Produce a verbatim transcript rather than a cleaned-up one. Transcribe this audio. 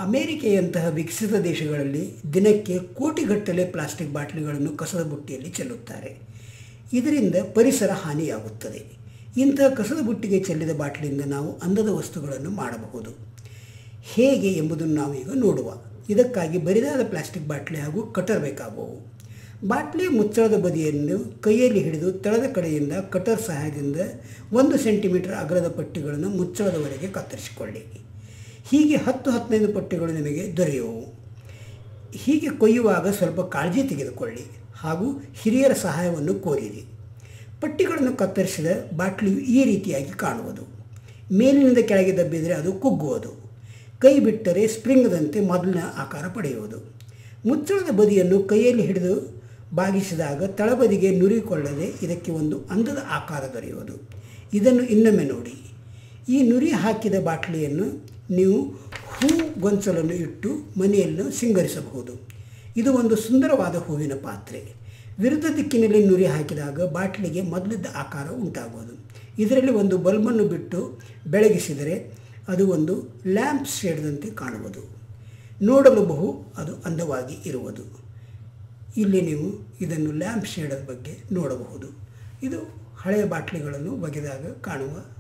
ಅಮೇರಿಕೆಯಂತಹ ವಿಕಸಿತ ದೇಶಗಳಲ್ಲಿ ದಿನಕ್ಕೆ ಕೋಟಿಗಟ್ಟಲೆ ಪ್ಲಾಸ್ಟಿಕ್ ಬಾಟಲಿಗಳನ್ನು ಕಸದ ಬುಟ್ಟಿಯಲ್ಲಿ ಚೆಲ್ಲುತ್ತಾರೆ. ಇದರಿಂದ ಪರಿಸರ ಹಾನಿಯಾಗುತ್ತದೆ. ಇಂತಹ ಕಸದ ಬುಟ್ಟಿಗೆ ಚೆಲ್ಲಿದ ಬಾಟಲಿಯಿಂದ ನಾವು ಅಂದದ ವಸ್ತುಗಳನ್ನು ಮಾಡಬಹುದು. ಹೇಗೆ ಎಂಬುದನ್ನು ನಾವು ಈಗ ನೋಡುವ. ಇದಕ್ಕಾಗಿ ಬರಿದಾದ ಪ್ಲಾಸ್ಟಿಕ್ ಬಾಟಲಿ ಹಾಗೂ ಕಟರ್ ಬೇಕಾಗುವವು. ಬಾಟಲಿಯ ಮುಚ್ಚಳದ ಬದಿಯನ್ನು ಕೈಯಲ್ಲಿ ಹಿಡಿದು ತಳದ ಕಡೆಯಿಂದ ಕಟರ್ ಸಹಾಯದಿಂದ ಒಂದು ಸೆಂಟಿಮೀಟರ್ ಅಗಲದ ಪಟ್ಟಿಗಳನ್ನು ಮುಚ್ಚಳದವರೆಗೆ ಕತ್ತರಿಸಿಕೊಳ್ಳಿ. ಹೀಗೆ ಹತ್ತು ಹದಿನೈದು ಪಟ್ಟಿಗಳು ನಿಮಗೆ ದೊರೆಯುವವು. ಹೀಗೆ ಕೊಯ್ಯುವಾಗ ಸ್ವಲ್ಪ ಕಾಳಜಿ ತೆಗೆದುಕೊಳ್ಳಿ ಹಾಗೂ ಹಿರಿಯರ ಸಹಾಯವನ್ನು ಕೋರಿರಿ. ಪಟ್ಟಿಗಳನ್ನು ಕತ್ತರಿಸಿದ ಬಾಟಲಿಯು ಈ ರೀತಿಯಾಗಿ ಕಾಣುವುದು. ಮೇಲಿನಿಂದ ಕೆಳಗೆ ದಬ್ಬಿದರೆ ಅದು ಕುಗ್ಗುವುದು. ಕೈ ಬಿಟ್ಟರೆ ಸ್ಪ್ರಿಂಗ್ದಂತೆ ಮೊದಲಿನ ಆಕಾರ ಪಡೆಯುವುದು. ಮುಚ್ಚಳದ ಬದಿಯನ್ನು ಕೈಯಲ್ಲಿ ಹಿಡಿದು ಬಾಗಿಸಿದಾಗ ತಳಬದಿಗೆ ನುರಿಕೊಳ್ಳದೆ ಇದಕ್ಕೆ ಒಂದು ಅಂದದ ಆಕಾರ ದೊರೆಯುವುದು. ಇದನ್ನು ಇನ್ನೊಮ್ಮೆ ನೋಡಿ. ಈ ನುರಿ ಹಾಕಿದ ಬಾಟಲಿಯನ್ನು ನೀವು ಹೂ ಗೊಂಚಲನ್ನು ಇಟ್ಟು ಮನೆಯನ್ನು ಸಿಂಗರಿಸಬಹುದು. ಇದು ಒಂದು ಸುಂದರವಾದ ಹೂವಿನ ಪಾತ್ರೆ. ವಿರುದ್ಧ ದಿಕ್ಕಿನಲ್ಲಿ ನುರಿ ಹಾಕಿದಾಗ ಬಾಟಲಿಗೆ ಮೊದಲಿದ್ದ ಆಕಾರ ಉಂಟಾಗುವುದು. ಇದರಲ್ಲಿ ಒಂದು ಬಲ್ಬನ್ನು ಬಿಟ್ಟು ಬೆಳಗಿಸಿದರೆ ಅದು ಒಂದು ಲ್ಯಾಂಪ್ ಶೇಡ್ದಂತೆ ಕಾಣುವುದು. ನೋಡಲು ಬಹು ಅದು ಅಂದವಾಗಿ ಇರುವುದು. ಇಲ್ಲಿ ನೀವು ಇದನ್ನು ಲ್ಯಾಂಪ್ ಶೇಡದ ಬಗ್ಗೆ ನೋಡಬಹುದು. ಇದು ಹಳೆಯ ಬಾಟಲಿಗಳನ್ನು ಒಗೆದಾಗ ಕಾಣುವ